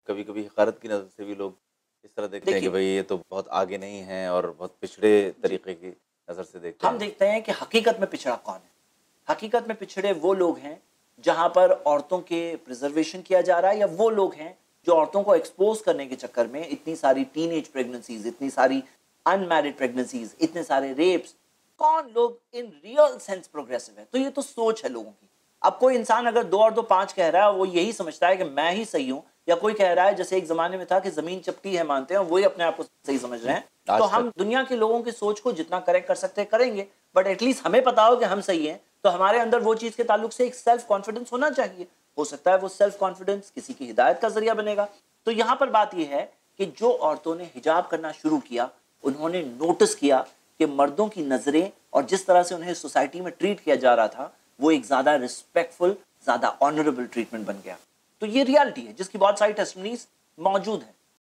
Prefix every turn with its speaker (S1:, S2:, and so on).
S1: कभी कभी हकारत की नज़र से भी लोग इस तरह देखते हैं कि
S2: देखिए,
S1: भाई ये तो बहुत आगे नहीं है और बहुत पिछड़े
S2: जी,
S1: तरीके की नज़र से देखते
S2: हम
S1: हैं।
S2: देखते हैं कि हकीकत में पिछड़ा कौन है। हकीकत में पिछड़े वो लोग हैं जहां पर औरतों के प्रिजर्वेशन किया जा रहा है, या वो लोग हैं जो औरतों को एक्सपोज करने के चक्कर में इतनी सारी टीनेज प्रेगनेंसीज, इतनी सारी अनमैरिड प्रेगनेंसीज, इतने सारे रेप्स, कौन लोग इन रियल सेंस प्रोग्रेसिव है। तो ये तो सोच है लोगों की। अब कोई इंसान अगर 2 और 2 5 कह रहा है, वो यही समझता है कि मैं ही सही हूं, या कोई कह रहा है जैसे एक जमाने में था कि जमीन चपटी है मानते हैं, वही अपने आप को सही समझ रहे हैं। तो
S1: आज तक
S2: हम दुनिया के लोगों की सोच को जितना करेक्ट कर सकते हैं करेंगे, बट एटलीस्ट हमें पता हो कि हम सही हैं, तो हमारे अंदर वो चीज के ताल्लुक से एक सेल्फ कॉन्फिडेंस होना चाहिए। हो सकता है वो सेल्फ कॉन्फिडेंस किसी की हिदायत का जरिया बनेगा। तो यहां पर बात यह है कि जो औरतों ने हिजाब करना शुरू किया, उन्होंने नोटिस किया कि मर्दों की नजरें और जिस तरह से उन्हें सोसाइटी में ट्रीट किया जा रहा था, वो एक ज्यादा रिस्पेक्टफुल, ज्यादा ऑनरेबल ट्रीटमेंट बन गया। तो ये रियलिटी है जिसकी बहुत सारी टेस्टिमनीज मौजूद है।